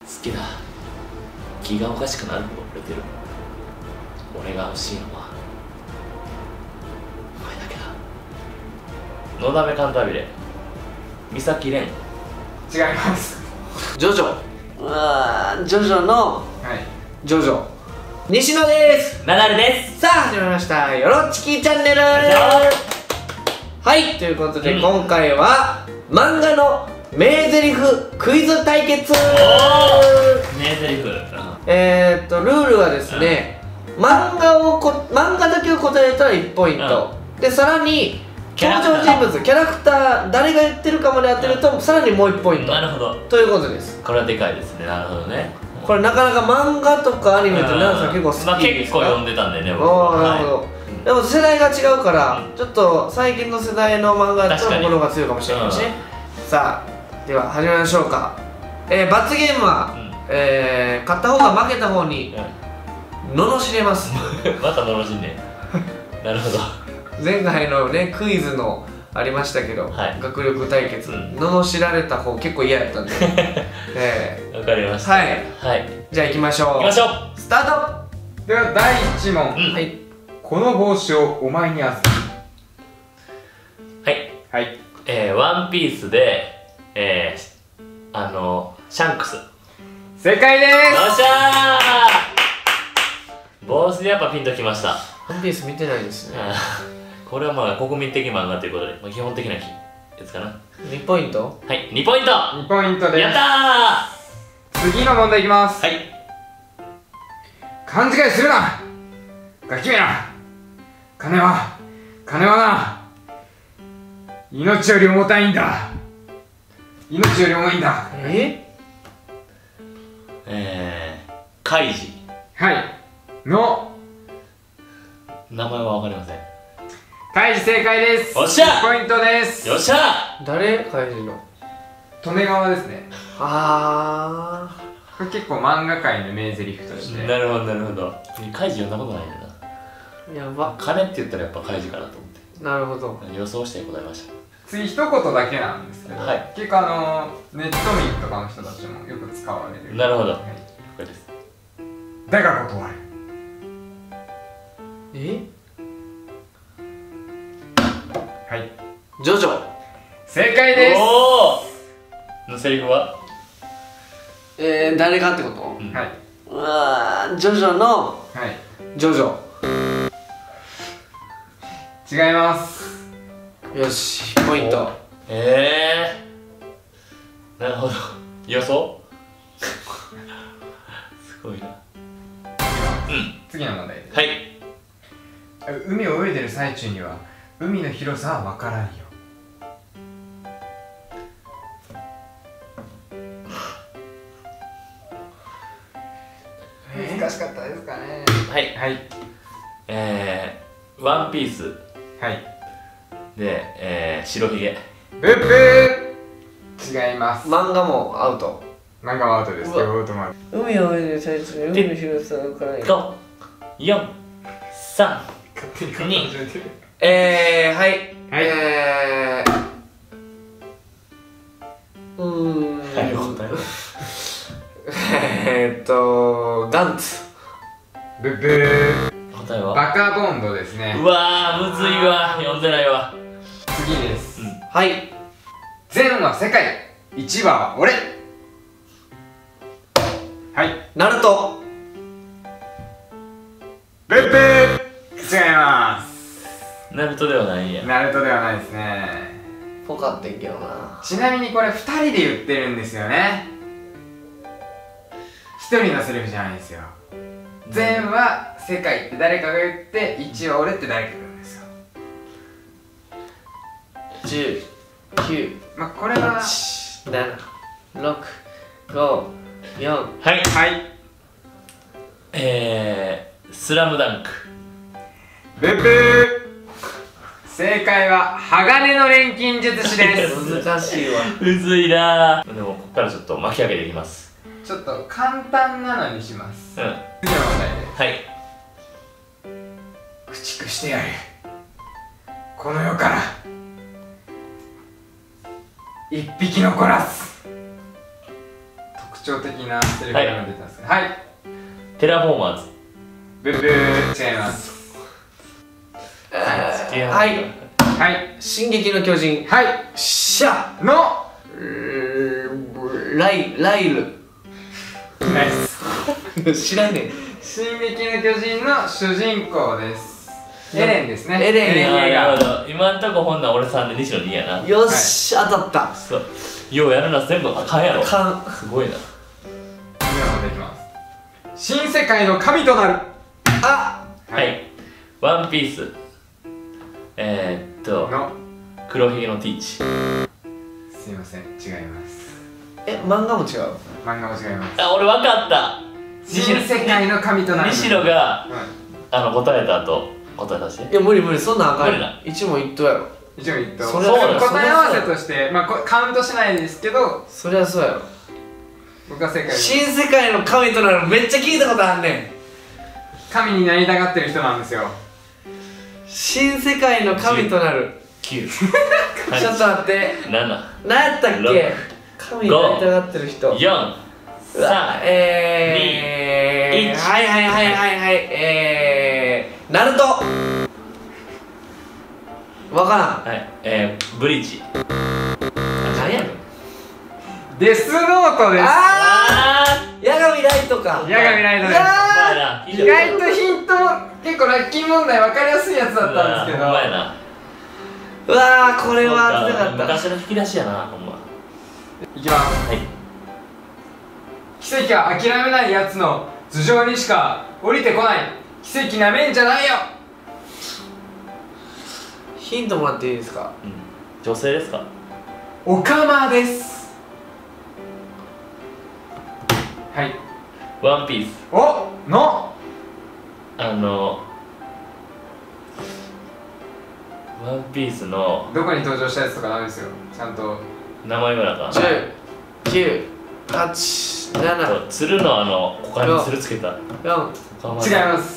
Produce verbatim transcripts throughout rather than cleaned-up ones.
きだ。気がおかしくなるほど惚れてる。俺が欲しいのはお前だけだ。のだめカンタービレ三崎蓮。 違います。 ジョジョ。うわー、ジョジョのはいジョジョ西野です。 ナダルです。 さあ始まりましたよろちきチャンネル。はい、ということで、うん、今回は漫画の名台詞クイズ対決。 名台詞、 えーっとルールはですね、うん、漫画をこ漫画だけを答えたらいちポイント、うん、でさらに登場人物キャラクター誰が言ってるかまで当てると、うん、さらにもういちポイント。 なるほど、 ということです。 これはでかいですね。なるほどね。 これなかなか漫画とかアニメって奈良さん結構好きですか？ まあ結構読んでたんでね。 ああ、なるほど、はい、でも世代が違うから、うん、ちょっと最近の世代の漫画だとものが強いかもしれないしね、うん、さあでは始めましょうか。えー、罰ゲームは、うん、えー、勝った方が負けた方に罵れます。 また罵んねなるほど。 前回のねクイズのありましたけど、はい、学力対決、うん、罵られた方結構嫌やったんでえー、わかりました。はい、はい、 じゃあ行きましょう。 行きましょう。 スタート。 ではだいいち問、 うん、はい。 この帽子をお前に預ける。 はいはい。 えー、ワンピースでえー、あのシャンクス。 正解です。 よっしゃー。帽子でやっぱピンときました。 ワンピース見てないですね。 これはまあ国民的漫画ということで、まあ、基本的なやつかな。 にポイント。 はい、にポイント。 にポイントです。 やったー。次の問題いきます。 はい。 勘違いするなガキめな。金は金はな、命より重たいんだ。命より重いんだ。 ええー、カイジ。 はいの名前はわかりません。 カイジ正解です。 よっしゃ。 いちポイントです。 よっしゃ。 誰？カイジの利根川ですね。 ああ、 これ結構漫画界の名台詞として。 なるほどなるほど。カイジ読んだことないんだな。 やば。 金って言ったらやっぱカイジかなと思って。 なるほど。予想して答えました。 次一言だけなんですけど、はい、結構あのー、ネット民とかの人たちもよく使われる。 なるほど、はい、 これです。だが断る。 え？ はい、 ジョジョ正解です。 おおのセリフはえー、誰がってこと？ うん、はい。 うわー、ジョジョのはいジョジョ違います。よし、ポイント。 ええー、なるほど。予想すごいな。うん、 次の問題です。 はい。 海を泳いでる最中には海の広さは分からんよ。えー、難しかったですかね。 はいはい。えー、ワンピース。 はいで、えー、白ひげ。 ブッブー。違います。 漫画もアウト。 漫画もアウトです。 海を泳いでる最中に海の広さが分からんよ。 ご、よん、さん、に。 えー、はい。 はい。 えー、うーん。 はい、答えーっと、ガンツ。 ブッブー。 答えはバカボンドですね。 うわー、むずいわ。読んでないわ。 次です。 うん、はい。 善は世界、一は俺。はい。 ナルト。 ブッブー。違います。 ナルトではないんや。 ナルトではないですね。 ぽかってんけどな。 ちなみにこれふたりで言ってるんですよね。ひとりのセリフじゃないんですよ。善は世界って誰かが言って、いちは俺って誰かが言うんですよ。 じゅう、きゅう、 まあこれはなな、ろく、ご、よん。 はいはい。 えー、スラムダンク。 ブッブー。正解は鋼の錬金術師です。 難しいわ。 むずいな。でもここからちょっと巻き上げていきます。 ちょっと簡単なのにします。 うん。 次の問題です。 はい。 駆逐してやる。この世から一匹残らず。 特張的なセリフが出たんですが、はい、 テラフォーマーズ。 ブブー、違います。 はいはい、 進撃の巨人。 はい、 シャのライライル。 ナイス。 知らねえ。 進撃の巨人の主人公です。エレンですね。 エレン。 エレン映画。 今んとこほんなら俺さんで西野にやな。 よし、当たった。 そうようやるな、全部あかんやろ。 かん。 すごいな。 次の方でいきます。新世界の神となる。 あ、 はい、ワンピース。えー、っとの黒ひげのティーチ。 すいません、違います。 え、漫画も違う。 漫画も違います。 あ、俺分かった。 新世界の神となる。 西野が、 うん、 あの答えた後答え出して。 いや無理無理、そんなんあかん。 無理な。 一問一答やろ。 一問一答。 それは答え合わせとして、まあカウントしないですけど、 そりゃそうやろ。 僕は世界新世界の神となる、めっちゃ聞いたことあんねん。 神になりたがってる人なんですよ。 新世界の神となる。 きゅうちょっと待って、 なな何やったっけ。神になりたがってる人。 よんさんえー、 にいち。 はいはいはいはいはい、えー、ナルト。わからん。 はい、えー、ブリーチ。 何やねん。 デスノートです。 あー、八神ライトか。 八神ライトです。意外とヒント結構ラッキー問題分かりやすいやつだったんですけど。 うまいな。 うわー、これは当てたかった。 昔の引き出しやな、ほんま。 いきます。はい。奇跡は諦めないやつの頭上にしか降りてこない。奇跡なめんじゃないよ。 ヒントもらっていいですか。 うん、女性ですか。 オカマです。はい。 ワンピース。 おのあのワンピースのどこに登場したやつとかダメですよ。ちゃんと名前がなんかじゅう、きゅう、はち、なな、 鶴のあの股間に鶴つけた。 よん。 違います。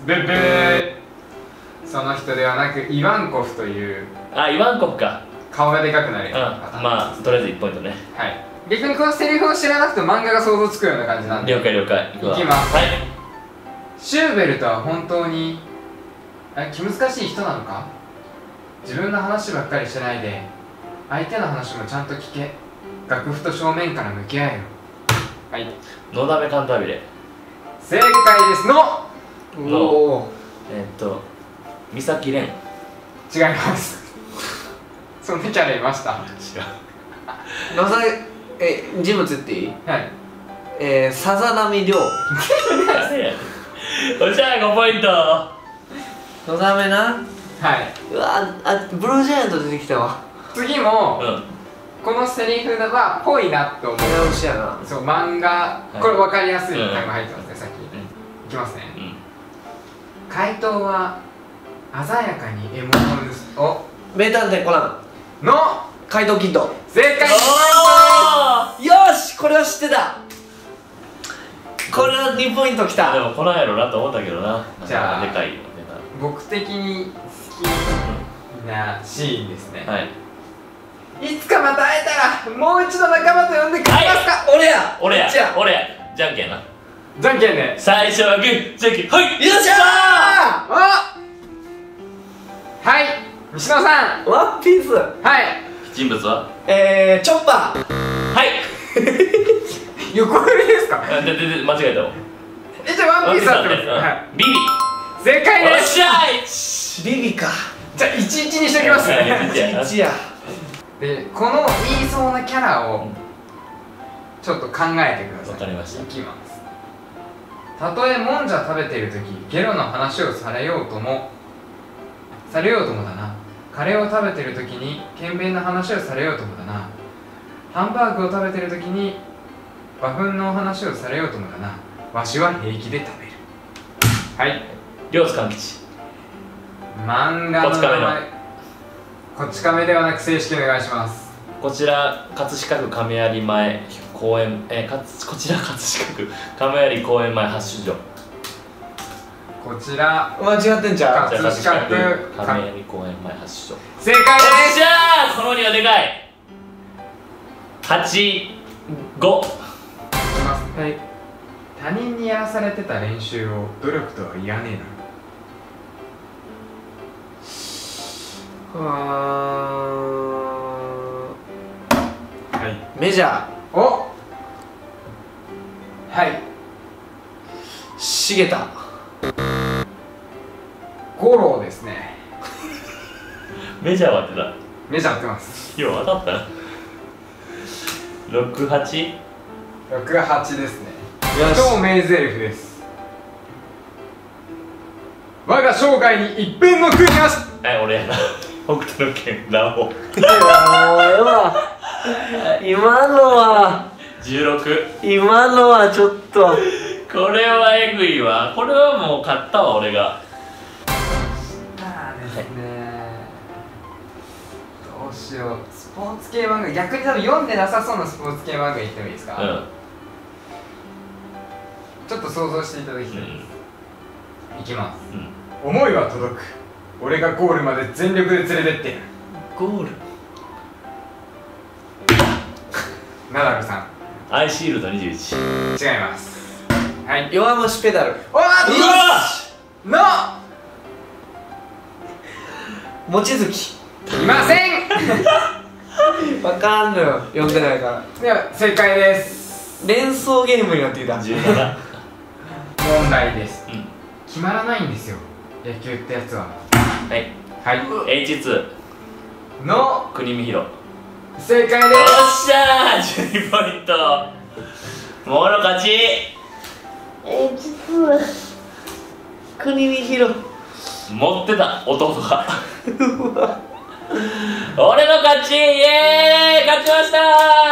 ブッブー。その人ではなくイワンコフという。 あ、イワンコフか。 顔がでかくなる。 うん、まあとりあえずいちポイントね。 はい。逆にこのセリフを知らなくて漫画が想像つくような感じなんで。 了解了解。 いきます。 はい。 シューベルトは本当にえ気難しい人なのか。自分の話ばっかりしてないで相手の話もちゃんと聞け。楽譜と正面から向き合えよ。はい。 のだめカンタービレ。 正解です。のおお。 えー、っと三崎蓮。 違います。そんなキャラいました。 違う。 野沢、え、人物っていい。 はい。 えー、さざ波亮。 誰やねん。おじゃあごポイント。 野沢めな。 はい。 うわあ、ブルージャイアント出てきたわ。 次も、 うん、 このセリフはぽいなって思う。 早押しやな。 そう、漫画、これ分かりやすい単語入ってますね、さっき。 うん、 いきますね。 うん、 回答は鮮やかに獲物を名探偵コナンの怪盗キッド。 正解。 よし、これは知ってた。これはにポイントきた。 でも来ないやろなと思ったけどな。 じゃあでかいよ。 僕的に好きなシーンですね。 はい。 いつかまた会えたらもう一度仲間と呼んでくれますか。 俺や俺やじゃあ俺やじゃんけんな。 じゃんけんで最初はグーじゃんけんはい。 よっしゃおはい西野さん。 ー。ワンピース。 はい人物はえー、チョッパー。 はい横振りですか。 あででで間違えたわ。 えじゃあワンピース合ってます。はいビビ正解おっです。 しゃい。 ビビか。 じゃあいちいちにしときますね。 いいちや。 でこの言いそうなキャラをちょっと考えてください。 わかりました。 いきます。たとえもんじゃ食べている時ゲロの話をされようともされようともだな。カレーを食べている時に検便の話をされようともだな。ハンバーグを食べている時に和風の話をされようともだな。わしは平気で食べる。はい。 両津勘吉。 漫画のこち亀の名前こち亀ではなく正式お願いします。 こちら葛飾区亀有前公園えかつこちら葛飾区亀有公園前発出所。 こちら間違ってんちゃう。 葛飾区亀有公園前発出所。 正解よっです。 しゃー。このにはでかい。はちご。 はい他人にやらされてた練習を努力とは言わねえだろ。 あはいーメジャおはいー重田五郎ですね。 メジャーはってた。 メジャー打ってます。 よう当たったな。ろくはち。 ろくはちですね。 よし超名台詞です。我が生涯に一片の悔いなし。 はい、俺やな。北斗の拳ラボ。 いやもうええわ今のはじゅうろく。 今のはちょっとこれはえぐいわ。これはもう勝ったわ俺が。 あーですね。どうしよう。スポーツ系漫画、逆に多分読んでなさそうなスポーツ系漫画言ってもいいですか。 うんちょっと想像していただきたいです。いきます。 うん。 思いは届く。俺がゴールまで全力で連れてってやる。 ゴール。 ナダルさん。 アイシールドにじゅういち。 違います。はい。 弱虫ペダルおーっとうわの望月いませんわかんのよ読んでないからでは正解です。 連想ゲームになってきたじゅうなな。 問題です。 うん。 決まらないんですよ、野球ってやつは。 はい。 はいエイチツー。 の国見広。 正解でよっしゃーじゅうにポイント。もろ勝ち。 え実は国見広持ってた弟が。俺の勝ち。イエーイ勝ちました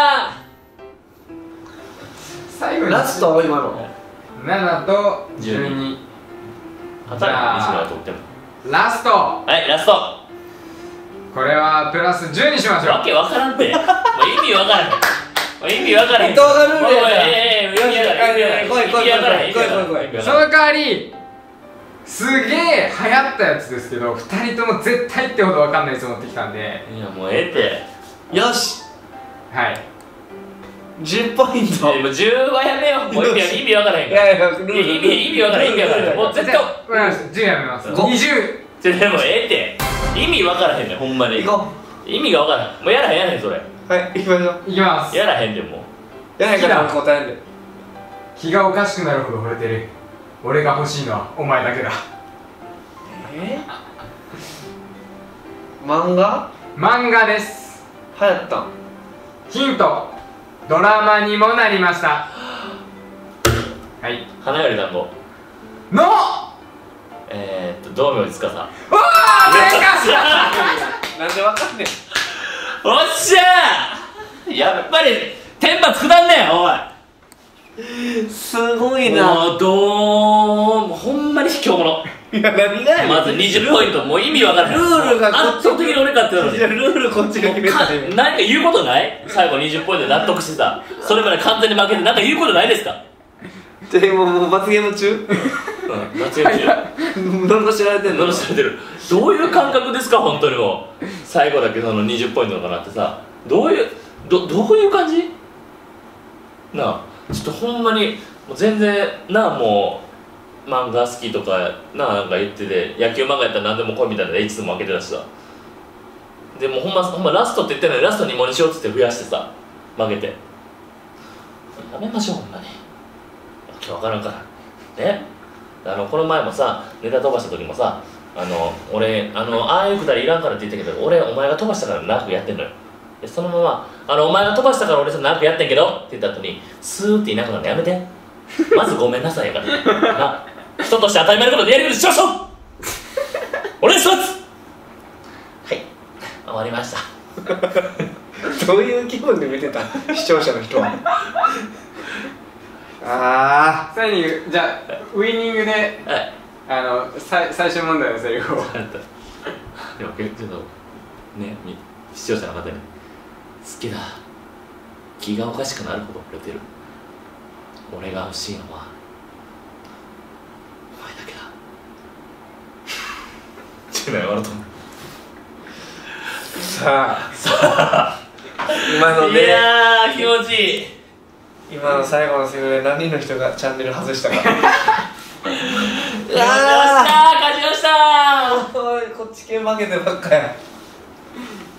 す。最後にラスト今のななとじゅうに。 ー。当たり西村とっても。 ラスト。 はいラスト。 これはプラスじゅうにしましょう。 わけわからんて。もう意味わからん。もう意味わからん。 伊藤がルールやからもうええええ意味わからん。意味わからん。 来い来い来い意味わからん。 来い来い来い来いその代わりすげえ流行ったやつですけど、ふたりとも絶対ってほどわかんないやつ持ってきたんで。 いやもうええって。 よしはいじゅうポイントもうじゅうはやめよう。もう意味意味わからへんから。 いやいやルールいや意味意味わからん意味わからん。もう絶対。 じゃあわかりました。じゅうやめます。 ごにじゅう。 ちょでもええって。意味わからへんねんほんまに。 行こ意味がわからん。もうやらへんやらへんそれ。 うはい行きましょういきます。 やらへんでもう。 やないから答えんで気がおかしくなるほど惚れてる。俺が欲しいのはお前だけだ。 え漫画漫画です。 流行ったんヒント、ドラマにもなりました。はい花より団子。 のえーっと道明寺司。 わあ正解なんでわかんねんおっしゃーやっぱり天罰下んねんおい。 すごいなもうどうもうほんまに卑怯者。 いや何がやねんまずにじゅうポイントもう意味わからへん。 ルールがこっち圧倒的に俺勝ってたのに。 じゃあルールこっちが決めたかね何か言うことない？最後にじゅうポイントで納得してさ、それまで完全に負けて何か言うことないですか？ じゃあもうもう罰ゲーム中うん、間違えてる。 どんどん知られてんののろしれてる。どういう感覚ですか本当にもう。最後だけそのにじゅうポイントのかなってさ、どういうどどういう感じ？なあ、ちょっとほんまにもう全然なあもう漫画好きとかなあなんか言ってて野球漫画やったら何でも来いみたいな エイチツー も負けてたしさ。でもほんまほんまラストって言ってんのにラストにもにしようっつって増やしてさ負けて。やめましょうほんまに。わけわからんからね。あのこの前もさネタ飛ばした時もさあの俺あのああいうくだりいらんからって言ったけど俺お前が飛ばしたから長くやってんのよ。でそのままあのお前が飛ばしたから俺さ長くやってんけどって言った後にスーっていなくなるのやめて。まずごめんなさいやからな。人として当たり前のことでやるようにしましょう。お願いします。はい終わりました。 どういう気分で見てた視聴者の人はあ最後にじゃあウイニングではいあの最最終問題のセリフを。 でもちょっとね視聴者の方に好きだ気がおかしくなるほど惚れてる俺が欲しいのはお前だけだ。ちょっとやろうと思う。 さあさあ今のでいやー気持ちいい。 今の最後のセリフで何人の人がチャンネル外したかうわー勝ちましたーおいこっち系負けてばっかや